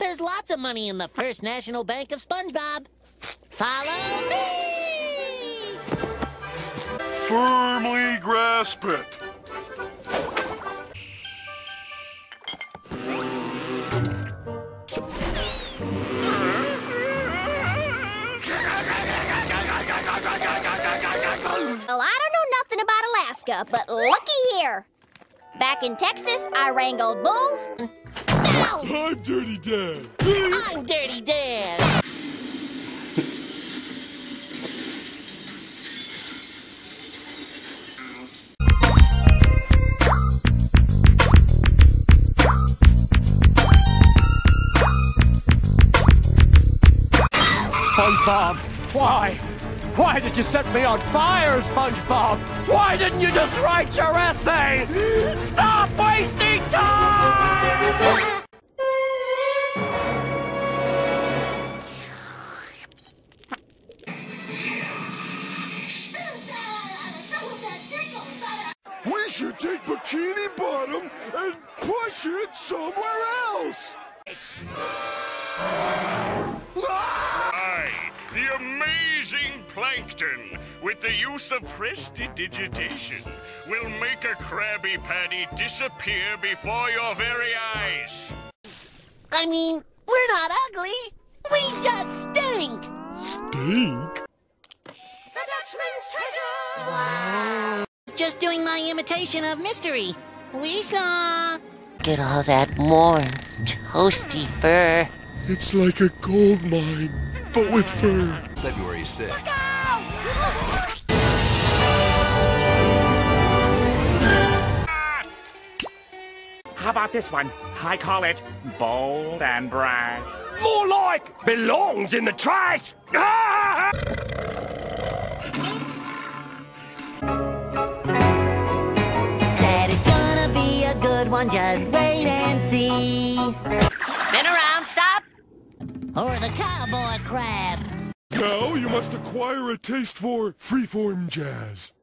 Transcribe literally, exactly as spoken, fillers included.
There's lots of money in the First National Bank of SpongeBob. Follow me! Firmly grasp it. Well, I don't know nothing about Alaska, but looky here. Back in Texas, I wrangled bulls. Ow! I'm Dirty Dan. I'm Dirty Dan. SpongeBob, why? Why did you set me on fire, SpongeBob? Why didn't you just write your essay? Stop wasting time! We should take Bikini Bottom and push it somewhere else. The amazing plankton, with the use of prestidigitation, will make a Krabby Patty disappear before your very eyes. I mean, we're not ugly. We just stink. Stink? The Dutchman's treasure! Wow. Just doing my imitation of Mystery. We saw. Get all that warm, toasty fur. It's like a gold mine, but with fur. February sixth. How about this one? I call it bold and bright. More like belongs in the trash! Ah! Said it's gonna be a good one, just wait and see. Spin around, stop! Or the cowboy crab. Now you must acquire a taste for freeform jazz.